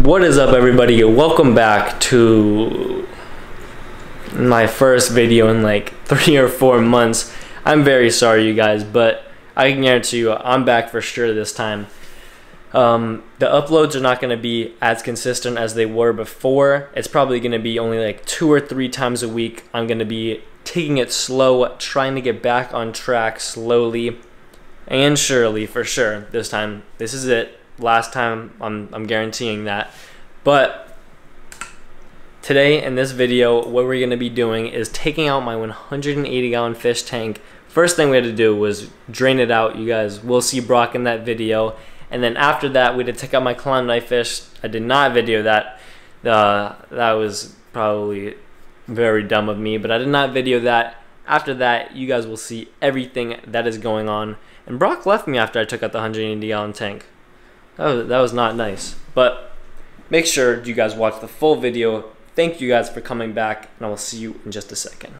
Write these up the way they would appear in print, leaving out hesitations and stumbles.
What is up, everybody? Welcome back to my first video in like 3 or 4 months. I'm very sorry, you guys, but I can guarantee you I'm back for sure this time. The uploads are not going to be as consistent as they were before. It's probably going to be only like 2 or 3 times a week. I'm going to be taking it slow, trying to get back on track slowly and surely, for sure. This time, this is it. Last time, I'm guaranteeing that. But today in this video, what we're going to be doing is taking out my 180-gallon fish tank. First thing we had to do was drain it out. You guys will see Brock in that video. And then after that, we had to take out my clown knife fish. I did not video that. That was probably very dumb of me, but I did not video that. After that, you guys will see everything that is going on. And Brock left me after I took out the 180-gallon tank. That was not nice. But make sure you guys watch the full video. Thank you guys for coming back, and I will see you in just a second.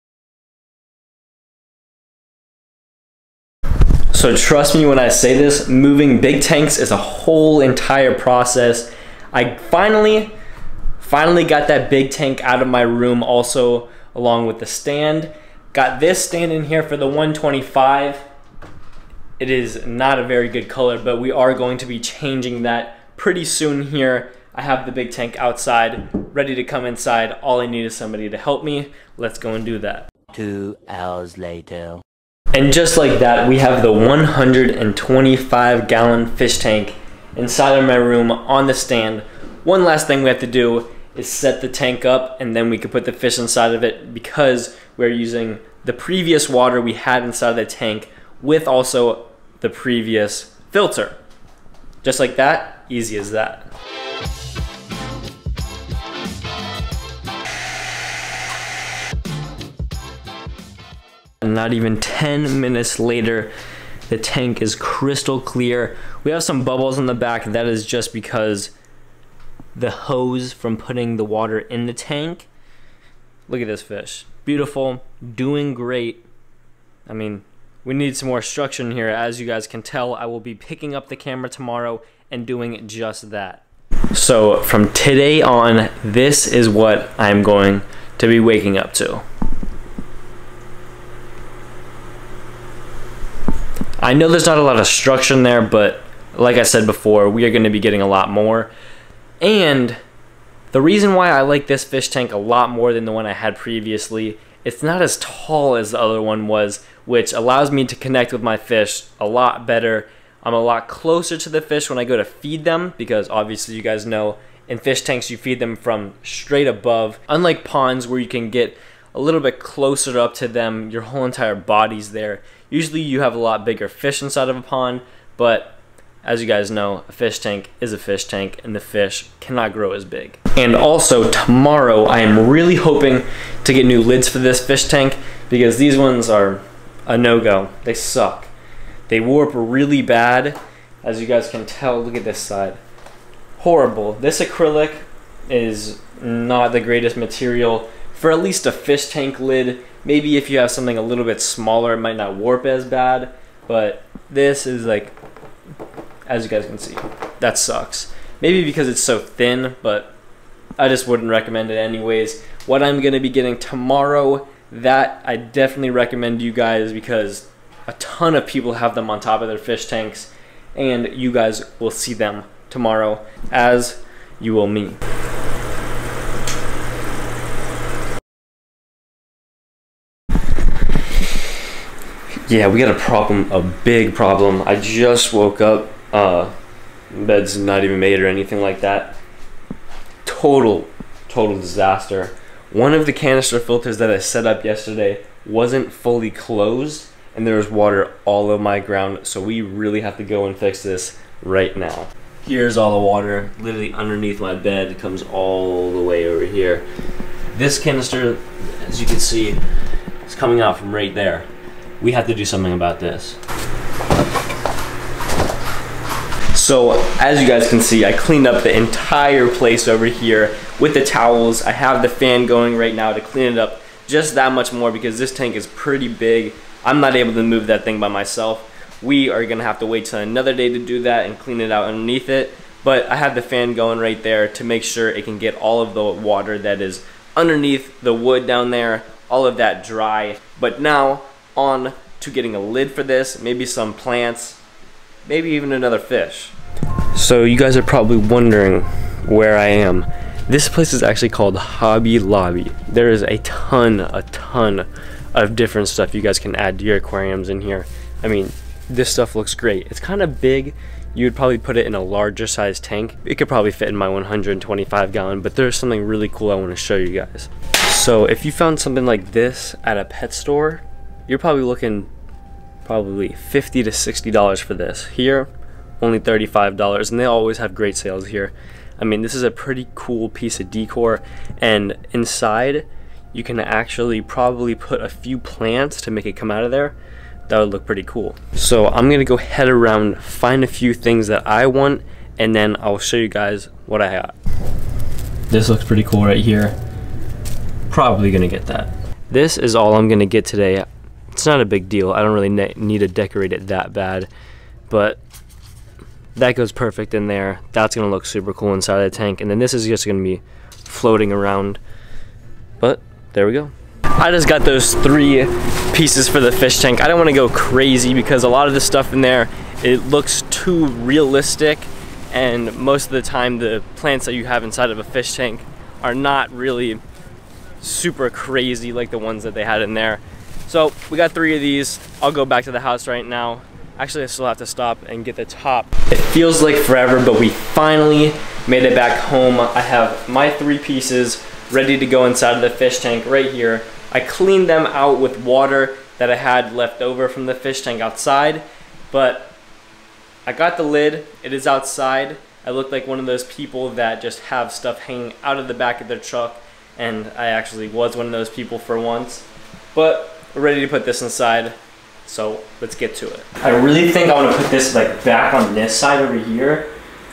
So trust me when I say this, moving big tanks is a whole entire process. I finally got that big tank out of my room, also along with the stand. Got this stand in here for the 125. It is not a very good color, but we are going to be changing that pretty soon here. I have the big tank outside, ready to come inside. All I need is somebody to help me. Let's go and do that. 2 hours later. And just like that, we have the 125-gallon fish tank inside of my room on the stand. One last thing we have to do is set the tank up, and then we can put the fish inside of it, because we're using the previous water we had inside of the tank with also the previous filter. Just like that, easy as that. And not even 10 minutes later, the tank is crystal clear. We have some bubbles in the back. That is just because the hose from putting the water in the tank. Look at this fish. Beautiful, doing great. I mean, we need some more structure in here. As you guys can tell, I will be picking up the camera tomorrow and doing just that. So from today on, this is what I'm going to be waking up to. I know there's not a lot of structure in there, but like I said before, we are going to be getting a lot more. And the reason why I like this fish tank a lot more than the one I had previously, it's not as tall as the other one was, which allows me to connect with my fish a lot better. I'm a lot closer to the fish when I go to feed them, because obviously you guys know in fish tanks you feed them from straight above. Unlike ponds where you can get a little bit closer up to them, your whole entire body's there. Usually you have a lot bigger fish inside of a pond, but as you guys know, a fish tank is a fish tank, and the fish cannot grow as big. And also tomorrow, I am really hoping to get new lids for this fish tank, because these ones are a no-go. They suck. They warp really bad. As you guys can tell, look at this side. Horrible. This acrylic is not the greatest material for at least a fish tank lid. Maybe if you have something a little bit smaller, it might not warp as bad, but this is like, as you guys can see, that sucks. Maybe because it's so thin, but I just wouldn't recommend it anyways. What I'm going to be getting tomorrow, that I definitely recommend you guys, because a ton of people have them on top of their fish tanks, and you guys will see them tomorrow, as you will me. Yeah, we got a problem, a big problem. I just woke up. Bed's not even made or anything like that. Total disaster. One of the canister filters that I set up yesterday wasn't fully closed, and there was water all over my ground, so we really have to go and fix this right now. Here's all the water literally underneath my bed. It comes all the way over here. This canister, as you can see, is coming out from right there. We have to do something about this. So as you guys can see, I cleaned up the entire place over here with the towels. I have the fan going right now to clean it up just that much more, because this tank is pretty big. I'm not able to move that thing by myself. We are gonna have to wait till another day to do that and clean it out underneath it. but I have the fan going right there to make sure it can get all of the water that is underneath the wood down there, all of that dry. But now on to getting a lid for this, maybe some plants, maybe even another fish. So you guys are probably wondering where I am. This place is actually called Hobby Lobby. There is a ton of different stuff you guys can add to your aquariums in here. I mean, this stuff looks great. It's kind of big. You would probably put it in a larger size tank. It could probably fit in my 125 gallon, but there's something really cool I want to show you guys. So if you found something like this at a pet store, you're probably looking $50 to $60 for this. Here, only $35, and they always have great sales here. I mean, this is a pretty cool piece of decor, and inside you can actually probably put a few plants to make it come out of there. That would look pretty cool. So I'm gonna go head around, find a few things that I want, and then I'll show you guys what I got. This looks pretty cool right here. Probably gonna get that. This is all I'm gonna get today. It's not a big deal. I don't really need to decorate it that bad, but that goes perfect in there. That's gonna look super cool inside of the tank, and then this is just gonna be floating around. But there we go. I just got those 3 pieces for the fish tank. I don't want to go crazy because a lot of the stuff in there, it looks too realistic, and most of the time the plants that you have inside of a fish tank are not really super crazy like the ones that they had in there. So we got 3 of these. I'll go back to the house right now. Actually, I still have to stop and get the top. It feels like forever, but we finally made it back home. I have my 3 pieces ready to go inside of the fish tank right here. I cleaned them out with water that I had left over from the fish tank outside, but I got the lid. It is outside. I look like one of those people that just have stuff hanging out of the back of their truck, and I actually was one of those people for once. But we're ready to put this inside, so let's get to it. I really think I want to put this like back on this side over here.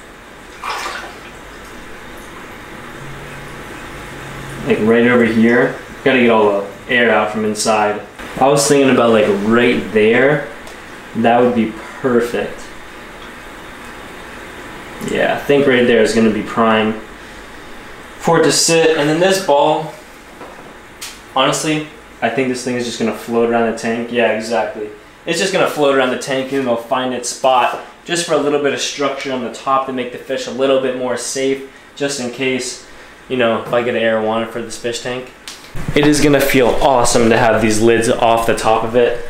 Like right over here. Gotta get all the air out from inside. I was thinking about like right there. That would be perfect. Yeah, I think right there is gonna be prime for it to sit. And then this ball, honestly, I think this thing is just gonna float around the tank. Yeah, exactly. It's just gonna float around the tank and it'll find its spot just for a little bit of structure on the top to make the fish a little bit more safe, just in case, you know, if I get air wanted for this fish tank. It is gonna feel awesome to have these lids off the top of it.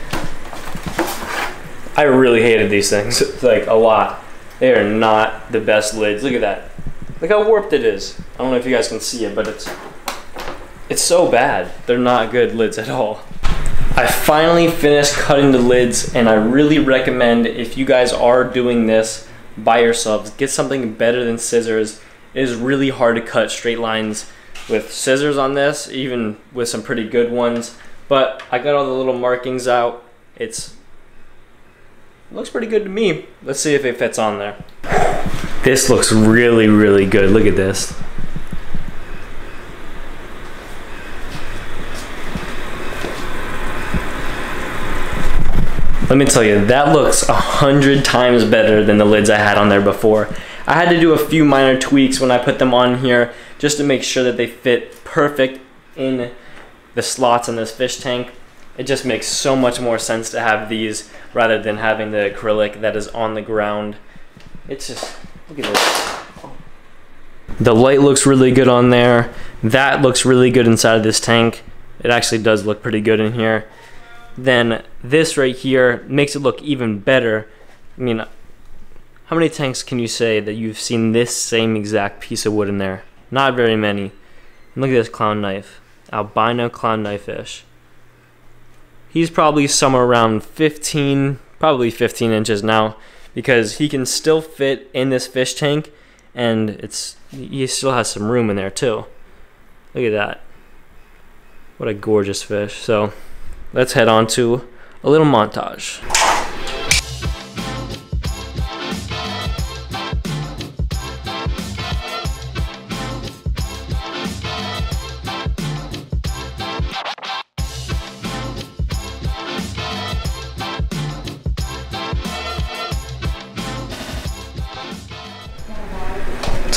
I really hated these things, like a lot. They are not the best lids. Look at that. Look how warped it is. I don't know if you guys can see it, but it's so bad. They're not good lids at all. I finally finished cutting the lids, and I really recommend, if you guys are doing this by yourselves, get something better than scissors. It is really hard to cut straight lines with scissors on this, even with some pretty good ones. But I got all the little markings out. It looks pretty good to me. Let's see if it fits on there. This looks really, really good. Look at this. Let me tell you, that looks 100 times better than the lids I had on there before. I had to do a few minor tweaks when I put them on here just to make sure that they fit perfect in the slots in this fish tank. It just makes so much more sense to have these rather than having the acrylic that is on the ground. It's just, look at this. The light looks really good on there. That looks really good inside of this tank. It actually does look pretty good in here. Then this right here makes it look even better. I mean, how many tanks can you say that you've seen this same exact piece of wood in there? Not very many. And look at this clown knife. Albino clown knife fish. He's probably somewhere around 15, probably 15 inches now, because he can still fit in this fish tank, and he still has some room in there too. Look at that. What a gorgeous fish. So let's head on to a little montage.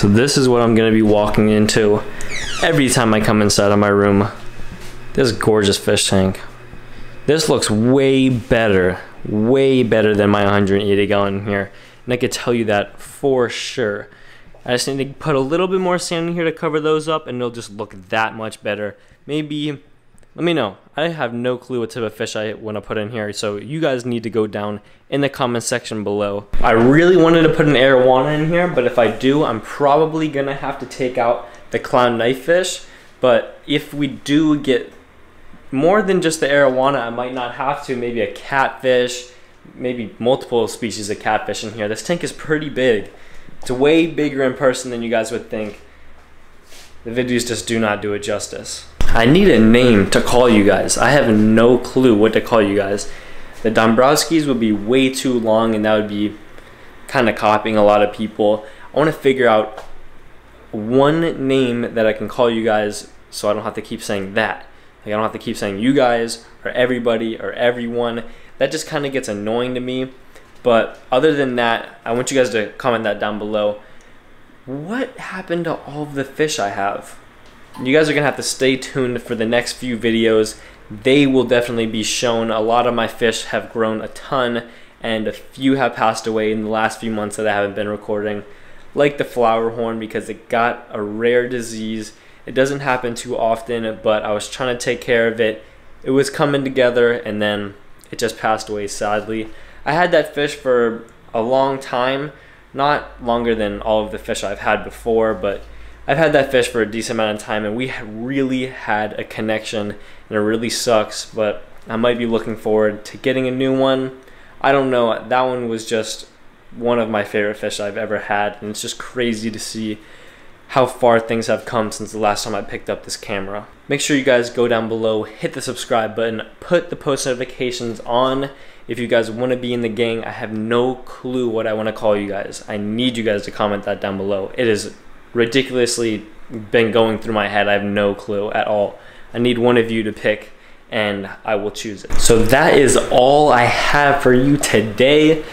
So this is what I'm gonna be walking into every time I come inside of my room. This gorgeous fish tank. This looks way better than my 180 gallon here. And I could tell you that for sure. I just need to put a little bit more sand in here to cover those up and it'll just look that much better. Maybe, let me know. I have no clue what type of fish I want to put in here, so you guys need to go down in the comment section below. I really wanted to put an arowana in here, but if I do, I'm probably gonna have to take out the clown knife fish. But if we do get more than just the arowana, I might not have to. Maybe a catfish, maybe multiple species of catfish in here. This tank is pretty big. It's way bigger in person than you guys would think. The videos just do not do it justice. I need a name to call you guys. I have no clue what to call you guys. The Dombrowskis would be way too long and that would be kind of copying a lot of people. I want to figure out one name that I can call you guys so I don't have to keep saying that. Like, I don't have to keep saying you guys or everybody or everyone. That just kind of gets annoying to me. But other than that, I want you guys to comment that down below. What happened to all of the fish I have? You guys are gonna have to stay tuned for the next few videos. They will definitely be shown. A lot of my fish have grown a ton and a few have passed away in the last few months that I haven't been recording. Like the flower horn, because it got a rare disease. It doesn't happen too often, but I was trying to take care of it. It was coming together and then it just passed away sadly. I had that fish for a long time, not longer than all of the fish I've had before, but I've had that fish for a decent amount of time and we really had a connection and it really sucks, but I might be looking forward to getting a new one. I don't know, that one was just one of my favorite fish I've ever had and it's just crazy to see how far things have come since the last time I picked up this camera. Make sure you guys go down below, hit the subscribe button, put the post notifications on if you guys want to be in the gang. I have no clue what I want to call you guys. I need you guys to comment that down below. It is ridiculously been going through my head. I have no clue at all. I need one of you to pick and I will choose it. So that is all I have for you today.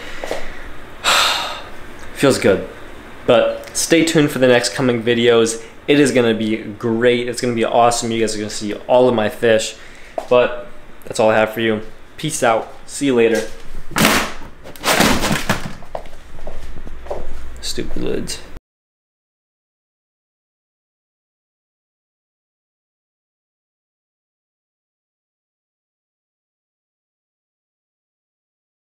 Feels good. But stay tuned for the next coming videos. It is gonna be great. It's gonna be awesome. You guys are gonna see all of my fish. But that's all I have for you. Peace out. See you later. Stupid lids.